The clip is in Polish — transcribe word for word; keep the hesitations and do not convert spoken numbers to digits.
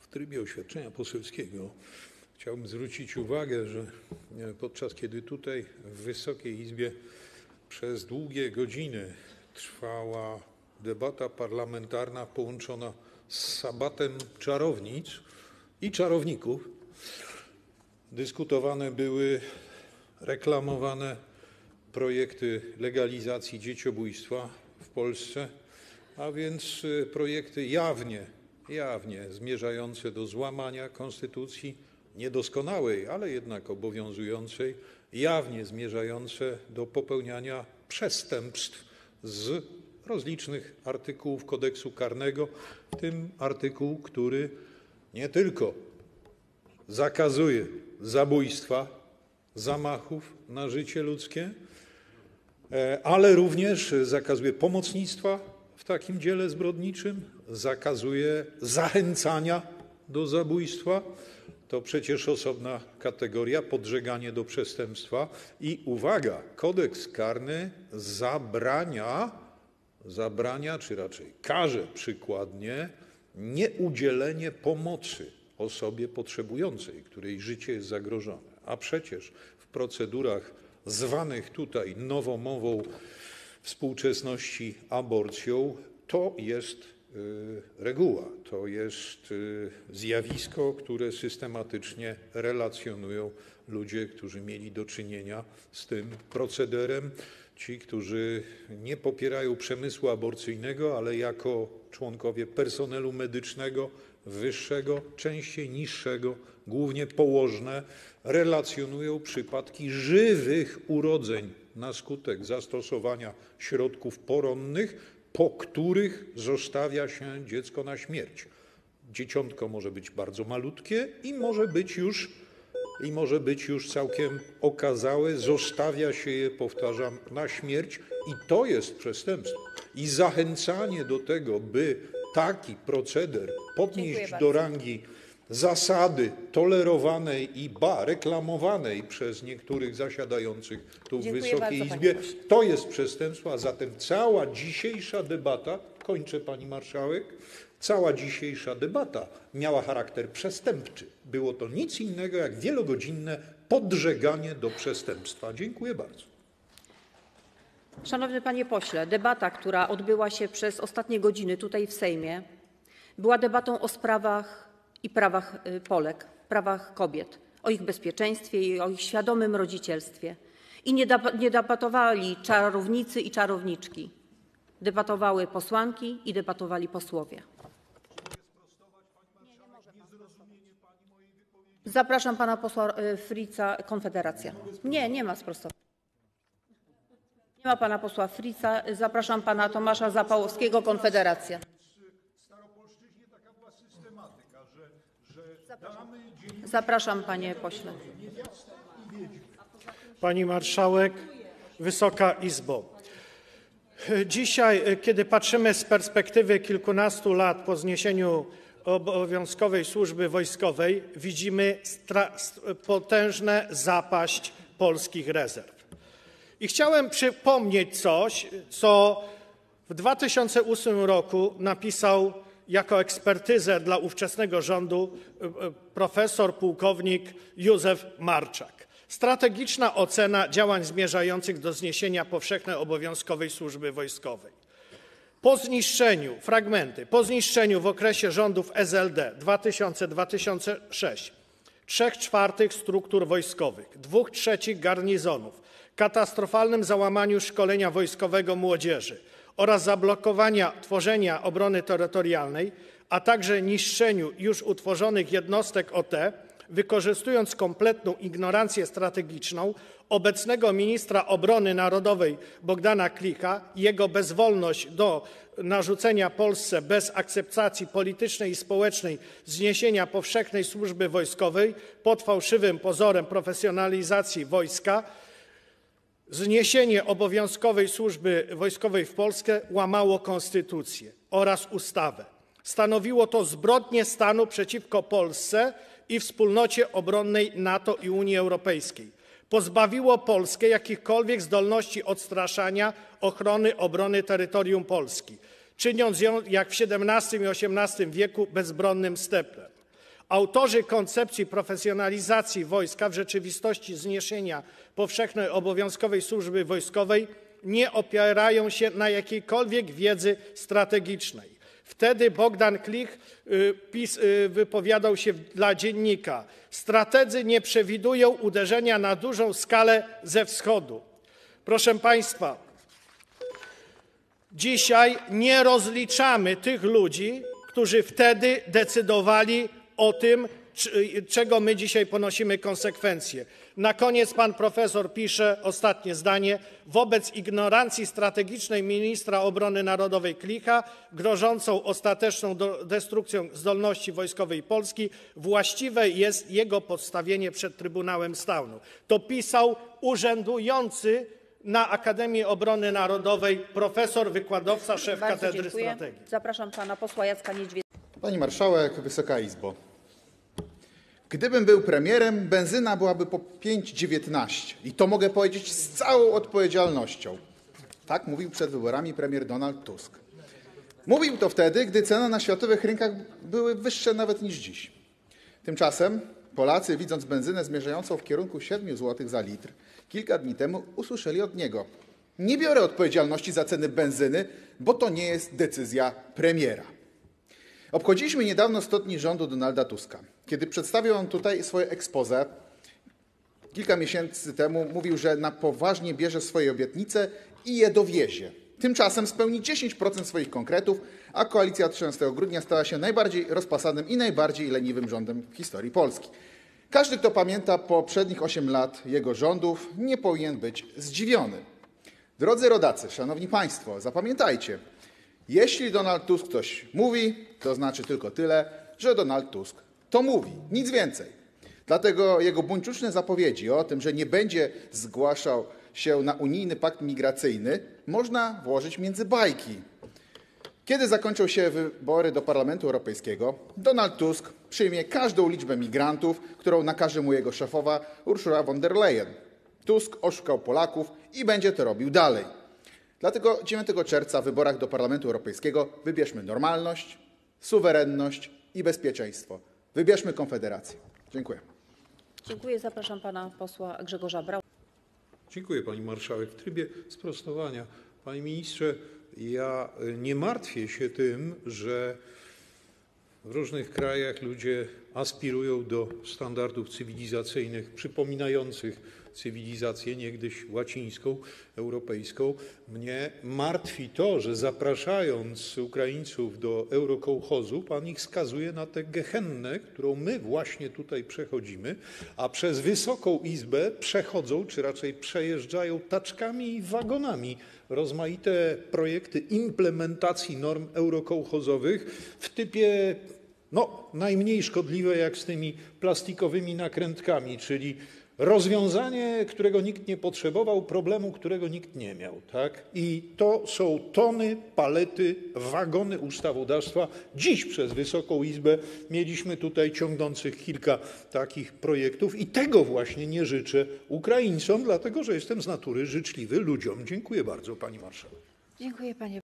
trybie oświadczenia poselskiego chciałbym zwrócić uwagę, że podczas kiedy tutaj w Wysokiej Izbie przez długie godziny trwała debata parlamentarna połączona z sabatem czarownic i czarowników, dyskutowane były, reklamowane projekty legalizacji dzieciobójstwa w Polsce, a więc projekty jawnie, jawnie zmierzające do złamania konstytucji, niedoskonałej, ale jednak obowiązującej, jawnie zmierzające do popełniania przestępstw z rozlicznych artykułów Kodeksu karnego, w tym artykuł, który nie tylko zakazuje zabójstwa, zamachów na życie ludzkie, ale również zakazuje pomocnictwa w takim dziele zbrodniczym, zakazuje zachęcania do zabójstwa. To przecież osobna kategoria, podżeganie do przestępstwa. I uwaga, Kodeks karny zabrania, zabrania, czy raczej karze przykładnie nieudzielenie pomocy osobie potrzebującej, której życie jest zagrożone. A przecież w procedurach zwanych tutaj nowomową współczesności aborcją to jest reguła, to jest zjawisko, które systematycznie relacjonują ludzie, którzy mieli do czynienia z tym procederem. Ci, którzy nie popierają przemysłu aborcyjnego, ale jako członkowie personelu medycznego, wyższego, częściej niższego, głównie położne, relacjonują przypadki żywych urodzeń na skutek zastosowania środków poronnych, po których zostawia się dziecko na śmierć. Dzieciątko może być bardzo malutkie i może być już, i może być już całkiem okazałe. Zostawia się je, powtarzam, na śmierć i to jest przestępstwo. I zachęcanie do tego, by taki proceder podnieść do rangi zasady tolerowanej i ba, reklamowanej przez niektórych zasiadających tu w Wysokiej Izbie, to jest przestępstwo, a zatem cała dzisiejsza debata, kończę pani marszałek, cała dzisiejsza debata miała charakter przestępczy. Było to nic innego jak wielogodzinne podżeganie do przestępstwa. Dziękuję bardzo. Szanowny panie pośle, debata, która odbyła się przez ostatnie godziny tutaj w Sejmie, była debatą o sprawach i prawach Polek, prawach kobiet, o ich bezpieczeństwie i o ich świadomym rodzicielstwie. I nie, nie debatowali czarownicy i czarowniczki. Debatowały posłanki i debatowali posłowie. Zapraszam pana posła Fritza, Konfederacja. Nie, nie ma sprostowania. Nie ma pana posła Fritza. Zapraszam pana Tomasza Zapałowskiego, Konfederacja. Zapraszam, panie pośle. Pani marszałek, Wysoka Izbo. Dzisiaj, kiedy patrzymy z perspektywy kilkunastu lat po zniesieniu obowiązkowej służby wojskowej, widzimy potężną zapaść polskich rezerw. I chciałem przypomnieć coś, co w dwa tysiące ósmym roku napisał jako ekspertyzę dla ówczesnego rządu profesor pułkownik Józef Marczak. Strategiczna ocena działań zmierzających do zniesienia powszechnej obowiązkowej służby wojskowej. Po zniszczeniu, fragmenty, po zniszczeniu w okresie rządów S L D dwa tysiące do dwa tysiące szóstego trzech czwartych struktur wojskowych, dwóch trzecich garnizonów, katastrofalnym załamaniu szkolenia wojskowego młodzieży oraz zablokowania tworzenia obrony terytorialnej, a także niszczeniu już utworzonych jednostek O T, wykorzystując kompletną ignorancję strategiczną obecnego ministra obrony narodowej Bogdana Klicha i jego bezwolność do narzucenia Polsce bez akceptacji politycznej i społecznej zniesienia powszechnej służby wojskowej pod fałszywym pozorem profesjonalizacji wojska, zniesienie obowiązkowej służby wojskowej w Polsce łamało konstytucję oraz ustawę. Stanowiło to zbrodnię stanu przeciwko Polsce i wspólnocie obronnej NATO i Unii Europejskiej. Pozbawiło Polskę jakichkolwiek zdolności odstraszania, ochrony, obrony terytorium Polski, czyniąc ją, jak w siedemnastym i osiemnastym wieku, bezbronnym stepem. Autorzy koncepcji profesjonalizacji wojska, w rzeczywistości zniesienia powszechnej obowiązkowej służby wojskowej, nie opierają się na jakiejkolwiek wiedzy strategicznej. Wtedy Bogdan Klich PiS wypowiadał się dla Dziennika: strategzy nie przewidują uderzenia na dużą skalę ze wschodu. Proszę Państwa, dzisiaj nie rozliczamy tych ludzi, którzy wtedy decydowali o tym, czego my dzisiaj ponosimy konsekwencje. Na koniec pan profesor pisze, ostatnie zdanie: wobec ignorancji strategicznej ministra obrony narodowej Klicha, grożącą ostateczną destrukcją zdolności wojskowej Polski, właściwe jest jego postawienie przed Trybunałem Stanu. To pisał urzędujący na Akademii Obrony Narodowej profesor, wykładowca, szef Bardzo Katedry dziękuję. Strategii. Zapraszam pana posła Jacka Niedźwieckiego. Pani marszałek, Wysoka Izbo. Gdybym był premierem, benzyna byłaby po pięć dziewiętnaście. I to mogę powiedzieć z całą odpowiedzialnością. Tak mówił przed wyborami premier Donald Tusk. Mówił to wtedy, gdy ceny na światowych rynkach były wyższe nawet niż dziś. Tymczasem Polacy, widząc benzynę zmierzającą w kierunku siedmiu złotych za litr, kilka dni temu usłyszeli od niego: nie biorę odpowiedzialności za ceny benzyny, bo to nie jest decyzja premiera. Obchodziliśmy niedawno sto dni rządu Donalda Tuska. Kiedy przedstawił on tutaj swoje exposé, kilka miesięcy temu mówił, że na poważnie bierze swoje obietnice i je dowiezie. Tymczasem spełni dziesięć procent swoich konkretów, a koalicja trzynastego grudnia stała się najbardziej rozpasanym i najbardziej leniwym rządem w historii Polski. Każdy, kto pamięta poprzednich osiem lat jego rządów, nie powinien być zdziwiony. Drodzy rodacy, szanowni państwo, zapamiętajcie: jeśli Donald Tusk coś mówi, to znaczy tylko tyle, że Donald Tusk to mówi, nic więcej. Dlatego jego buńczuczne zapowiedzi o tym, że nie będzie zgłaszał się na unijny pakt migracyjny, można włożyć między bajki. Kiedy zakończą się wybory do Parlamentu Europejskiego, Donald Tusk przyjmie każdą liczbę migrantów, którą nakaże mu jego szefowa Ursula von der Leyen. Tusk oszukał Polaków i będzie to robił dalej. Dlatego dziewiątego czerwca w wyborach do Parlamentu Europejskiego wybierzmy normalność, suwerenność i bezpieczeństwo. Wybierzmy Konfederację. Dziękuję. Dziękuję. Zapraszam pana posła Grzegorza Brauna. Dziękuję pani marszałek. W trybie sprostowania. Panie ministrze, ja nie martwię się tym, że w różnych krajach ludzie aspirują do standardów cywilizacyjnych przypominających cywilizację niegdyś łacińską, europejską. Mnie martwi to, że zapraszając Ukraińców do eurokołchozu, pan ich skazuje na tę gehennę, którą my właśnie tutaj przechodzimy, a przez Wysoką Izbę przechodzą, czy raczej przejeżdżają taczkami i wagonami rozmaite projekty implementacji norm eurokołchozowych w typie no, najmniej szkodliwe jak z tymi plastikowymi nakrętkami, czyli rozwiązanie, którego nikt nie potrzebował, problemu, którego nikt nie miał. Tak? I to są tony, palety, wagony ustawodawstwa. Dziś przez Wysoką Izbę mieliśmy tutaj ciągnących kilka takich projektów i tego właśnie nie życzę Ukraińcom, dlatego że jestem z natury życzliwy ludziom. Dziękuję bardzo, pani marszałek. Dziękuję panie